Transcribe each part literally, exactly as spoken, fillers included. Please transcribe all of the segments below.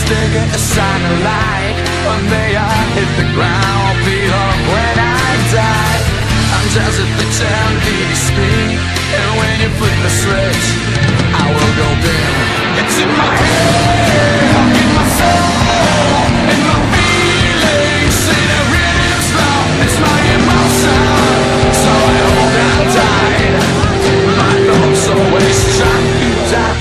sticker, a satellite. One day I hit the ground, I'll be home when I die. I'm just a picture on T V screen, and when you flip the switch, I will go dim. It's in my head, in my soul, in my feelings, in a rhythm flow. It's my emotion, so I hold on tight. My thoughts always track you down.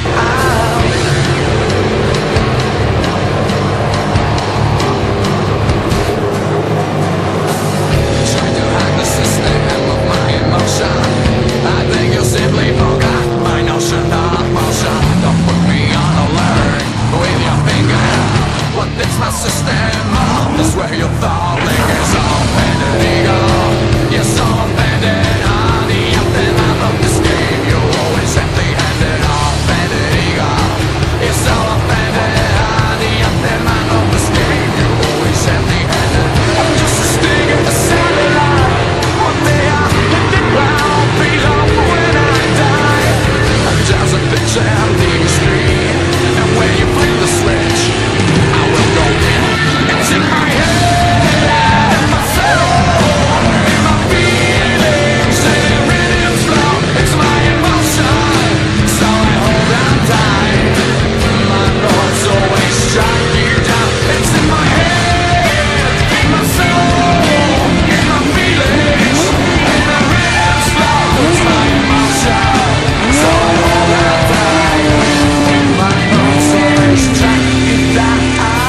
I think you simply forgot my notion of motion. Don't put me on alert with your finger. What is my system? That's where your thought lingers. Offended ego, you're so offended on the aftermath of this game. You always empty-handed. Offended ego, you're so offended on the aftermath of this game. You always empty-handed. I'm just a stinger, a satellite. One day I'll hit the ground, below when I die. I'm just a picture on T V screen, and when you flip the switch, I will go in. It's in my head, in my soul, in my feelings, in the rhythm flow. It's my emotion, so I hold on tight. My thoughts always track you down. It's in my head, in my soul, in my feelings, in the rhythm flow. It's my emotion, so I hold on tight. My thoughts always track you down.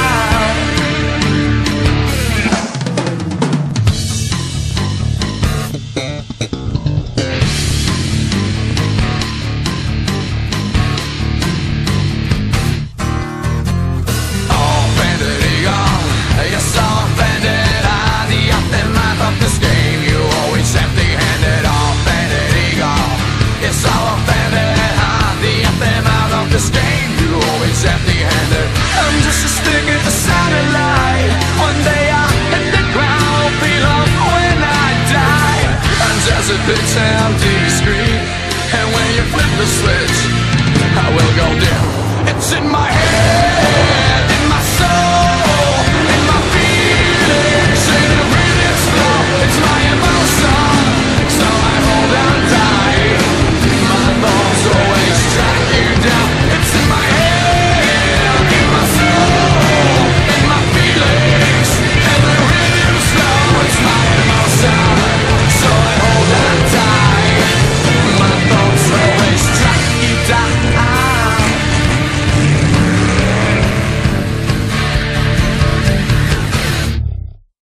Offended ego, you're so offended on the aftermath of this game. You always empty-handed. Offended ego, you're so offended on the aftermath of this game. You always empty-handed. I'm just a sticker, a satellite. One day I'll hit the ground, feel up when I die. I'm just a picture on T